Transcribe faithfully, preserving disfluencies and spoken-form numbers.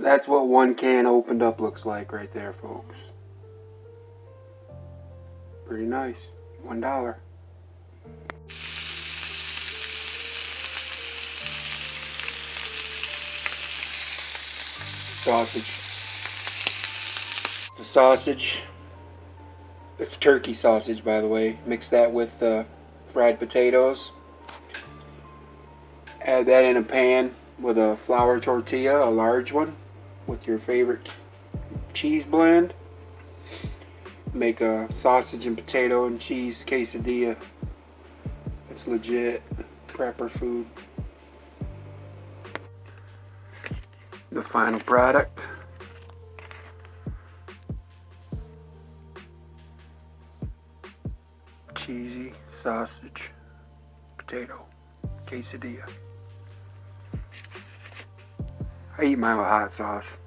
that's what one can opened up looks like right there, folks. Pretty nice. One dollar. Sausage. The sausage. It's turkey sausage, by the way. Mix that with uh, fried potatoes. Add that in a pan with a flour tortilla, a large one, with your favorite cheese blend. Make a sausage and potato and cheese quesadilla. It's legit prepper food. The final product. Cheesy sausage potato quesadilla. I eat mine with hot sauce.